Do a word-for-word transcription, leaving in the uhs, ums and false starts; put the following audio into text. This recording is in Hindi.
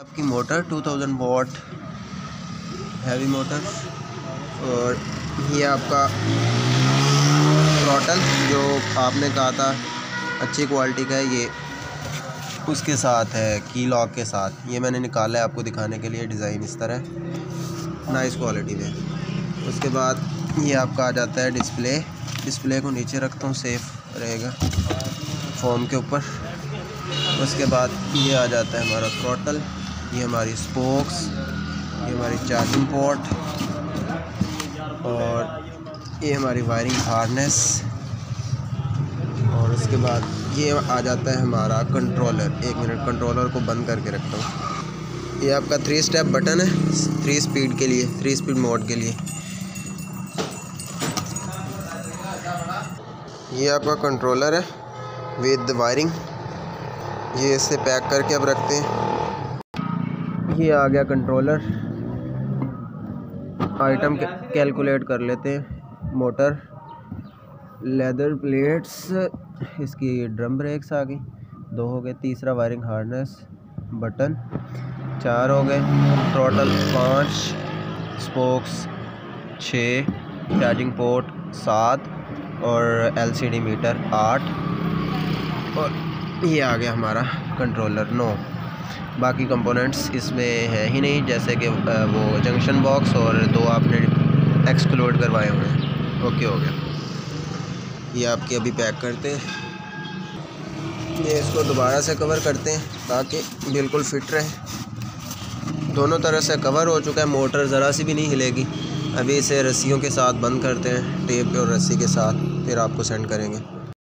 आपकी motor two thousand watt heavy motor, और ये आपका थ्रॉटल जो आपने कहा था अच्छी क्वालिटी का है, ये उसके साथ है की लॉक के साथ। ये मैंने निकाला है आपको दिखाने के लिए, डिज़ाइन इस तरह नाइस क्वालिटी में। उसके बाद ये आपका आ जाता है डिस्प्ले। डिस्प्ले को नीचे रखता हूँ, सेफ रहेगा फोम के ऊपर। उसके बाद ये आ जाता है हमारा थ्रॉटल, ये हमारी स्पोक्स, ये हमारी चार्जिंग पोर्ट, और ये हमारी वायरिंग हार्नेस। और उसके बाद ये आ जाता है हमारा कंट्रोलर। एक मिनट, कंट्रोलर को बंद करके रखता हूँ। ये आपका थ्री स्टेप बटन है, थ्री स्पीड के लिए, थ्री स्पीड मोड के लिए। ये आपका कंट्रोलर है विद वायरिंग। ये इसे पैक करके अब रखते हैं। ये आ गया कंट्रोलर। आइटम कैलकुलेट कर लेते हैं। मोटर, लेदर प्लेट्स, इसकी ड्रम ब्रेक्स आ गई, दो हो गए। तीसरा वायरिंग हार्नेस, बटन चार हो गए। टोटल पाँच, स्पोक्स छः, चार्जिंग पोर्ट सात, और एलसीडी मीटर आठ, और ये आ गया हमारा कंट्रोलर नौ। बाकी कंपोनेंट्स इसमें हैं ही नहीं, जैसे कि वो जंक्शन बॉक्स और दो आपने एक्सक्लूड करवाए हुए हैं। ओके हो गया। ये आपके अभी पैक करते हैं। ये इसको दोबारा से कवर करते हैं ताकि बिल्कुल फिट रहे। दोनों तरह से कवर हो चुका है, मोटर ज़रा सी भी नहीं हिलेगी। अभी इसे रस्सियों के साथ बंद करते हैं, टेप और रस्सी के साथ, फिर आपको सेंड करेंगे।